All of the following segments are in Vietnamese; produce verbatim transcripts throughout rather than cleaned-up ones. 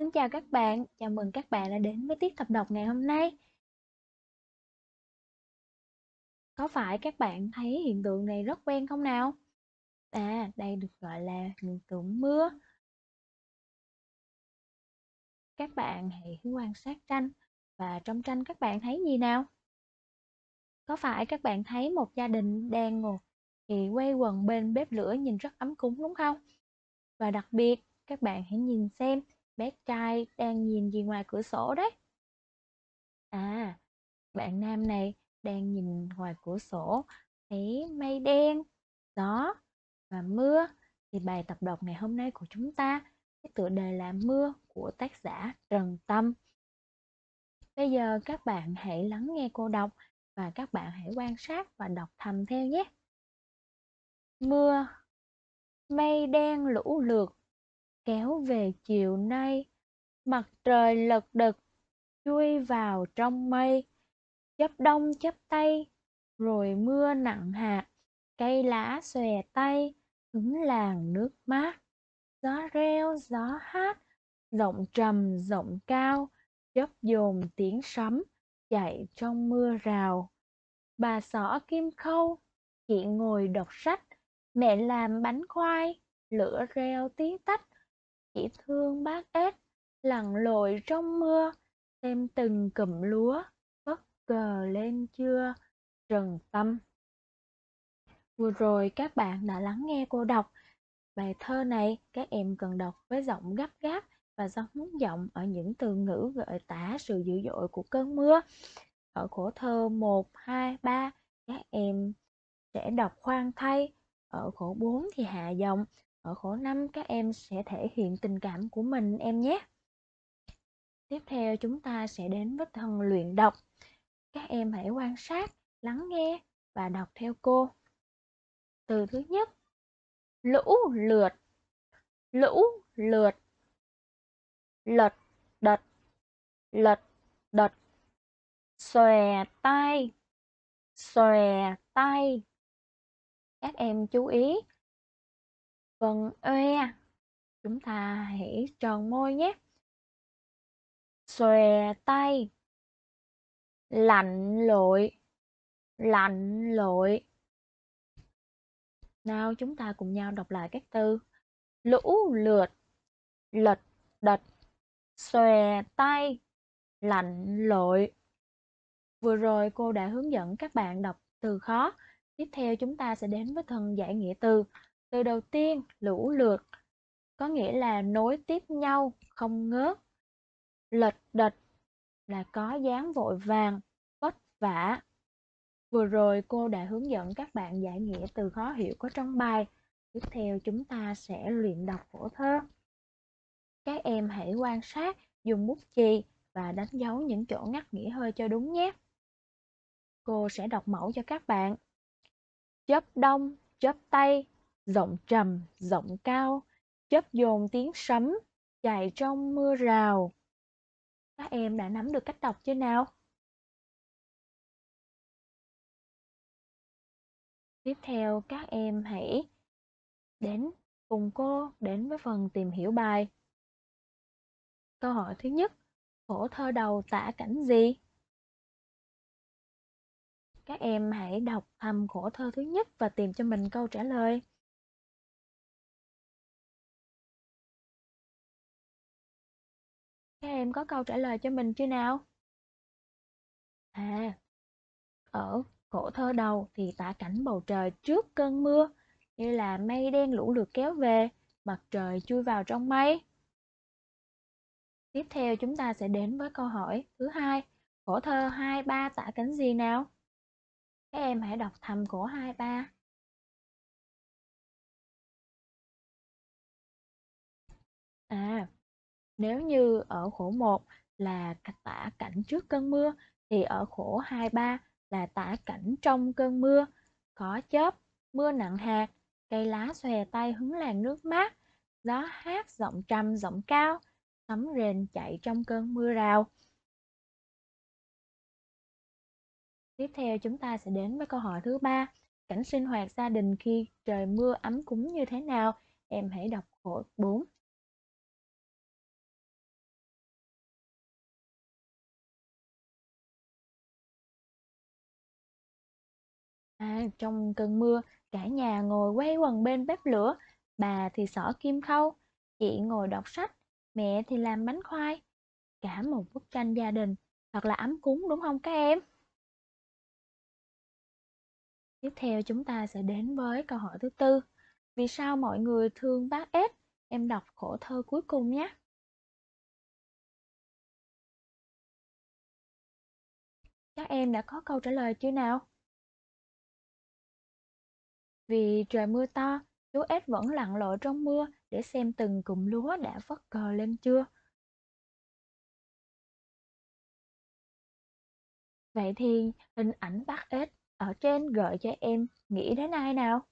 Xin chào các bạn, chào mừng các bạn đã đến với tiết tập đọc ngày hôm nay. Có phải các bạn thấy hiện tượng này rất quen không nào? À, đây được gọi là hiện tượng mưa. Các bạn hãy quan sát tranh và trong tranh các bạn thấy gì nào? Có phải các bạn thấy một gia đình đang ngồi thì quây quần bên bếp lửa nhìn rất ấm cúng đúng không? Và đặc biệt, các bạn hãy nhìn xem bé trai đang nhìn gì ngoài cửa sổ đấy. À, bạn nam này đang nhìn ngoài cửa sổ, thấy mây đen, gió và mưa. Thì bài tập đọc ngày hôm nay của chúng ta, cái tựa đề là Mưa của tác giả Trần Tâm. Bây giờ các bạn hãy lắng nghe cô đọc và các bạn hãy quan sát và đọc thầm theo nhé. Mưa, mây đen lũ lượt, kéo về chiều nay, mặt trời lật đật, chui vào trong mây. Chớp đông chớp tây, rồi mưa nặng hạt, cây lá xòe tay, hứng làng nước mát. Gió reo gió hát, giọng trầm giọng cao, chớp dồn tiếng sấm, chạy trong mưa rào. Bà xỏ kim khâu, chị ngồi đọc sách, mẹ làm bánh khoai, lửa reo tí tách. Chị thương bác ếch, lặn lội trong mưa, xem từng cụm lúa phất cờ lên chưa. Trần Tâm. Vừa rồi các bạn đã lắng nghe cô đọc. Bài thơ này các em cần đọc với giọng gấp gáp và giống giọng ở những từ ngữ gợi tả sự dữ dội của cơn mưa. Ở khổ thơ một, hai, ba các em sẽ đọc khoan thay. Ở khổ bốn thì hạ giọng. Ở khổ năm các em sẽ thể hiện tình cảm của mình em nhé. Tiếp theo chúng ta sẽ đến với phần luyện đọc. Các em hãy quan sát, lắng nghe và đọc theo cô. Từ thứ nhất, lũ lượt, lũ lượt, lật đật, lật đật, xòe tay, xòe tay. Các em chú ý, phần oe, chúng ta hãy tròn môi nhé. Xòe tay, lặn lội, lặn lội. Nào chúng ta cùng nhau đọc lại các từ. Lũ lượt, lật đật, xòe tay, lặn lội. Vừa rồi cô đã hướng dẫn các bạn đọc từ khó. Tiếp theo chúng ta sẽ đến với phần giải nghĩa từ. Từ đầu tiên, lũ lượt, có nghĩa là nối tiếp nhau, không ngớt. Lật đật là có dáng vội vàng, vất vả. Vừa rồi cô đã hướng dẫn các bạn giải nghĩa từ khó hiểu có trong bài. Tiếp theo chúng ta sẽ luyện đọc phổ thơ. Các em hãy quan sát, dùng bút chì và đánh dấu những chỗ ngắt nghĩa hơi cho đúng nhé. Cô sẽ đọc mẫu cho các bạn. Chớp đông, chớp tây, giọng trầm, giọng cao, chớp dồn tiếng sấm, chạy trong mưa rào. Các em đã nắm được cách đọc chưa nào? Tiếp theo các em hãy đến cùng cô đến với phần tìm hiểu bài. Câu hỏi thứ nhất, phổ thơ đầu tả cảnh gì? Các em hãy đọc thầm khổ thơ thứ nhất và tìm cho mình câu trả lời. Các em có câu trả lời cho mình chưa nào? À, ở khổ thơ đầu thì tả cảnh bầu trời trước cơn mưa, như là mây đen lũ lượt kéo về, mặt trời chui vào trong mây. Tiếp theo chúng ta sẽ đến với câu hỏi thứ hai. Khổ thơ hai ba tả cảnh gì nào? Các em hãy đọc thầm khổ hai ba. À, nếu như ở khổ một là tả cảnh trước cơn mưa, thì ở khổ hai ba là tả cảnh trong cơn mưa. Có chớp, mưa nặng hạt, cây lá xòe tay hứng làn nước mát, gió hát giọng trầm giọng cao, sấm rền chạy trong cơn mưa rào. Tiếp theo chúng ta sẽ đến với câu hỏi thứ ba. Cảnh sinh hoạt gia đình khi trời mưa ấm cúng như thế nào? Em hãy đọc khổ bốn. À, trong cơn mưa, cả nhà ngồi quây quần bên bếp lửa, bà thì xỏ kim khâu, chị ngồi đọc sách, mẹ thì làm bánh khoai. Cả một bức tranh gia đình, thật là ấm cúng đúng không các em? Tiếp theo chúng ta sẽ đến với câu hỏi thứ tư. Vì sao mọi người thương bác ếch? Em đọc khổ thơ cuối cùng nhé. Các em đã có câu trả lời chưa nào? Vì trời mưa to, chú ếch vẫn lặn lội trong mưa để xem từng cụm lúa đã vất cờ lên chưa. Vậy thì hình ảnh bác ếch ở trên gợi cho em nghĩ đến ai nào?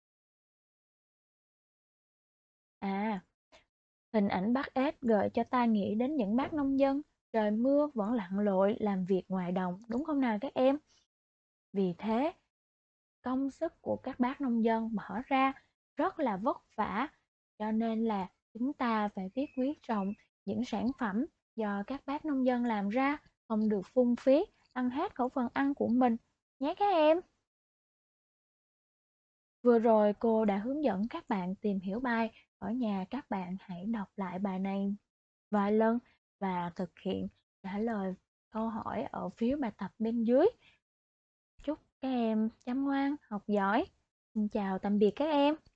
À, hình ảnh bác ếch gợi cho ta nghĩ đến những bác nông dân, trời mưa vẫn lặn lội làm việc ngoài đồng, đúng không nào các em? Vì thế, công sức của các bác nông dân bỏ ra rất là vất vả, cho nên là chúng ta phải biết quý trọng những sản phẩm do các bác nông dân làm ra, không được phung phí, ăn hết khẩu phần ăn của mình nhé các em. Vừa rồi cô đã hướng dẫn các bạn tìm hiểu bài, ở nhà các bạn hãy đọc lại bài này vài lần và thực hiện trả lời câu hỏi ở phía bài tập bên dưới. Chúc các em chăm ngoan, học giỏi. Xin chào tạm biệt các em.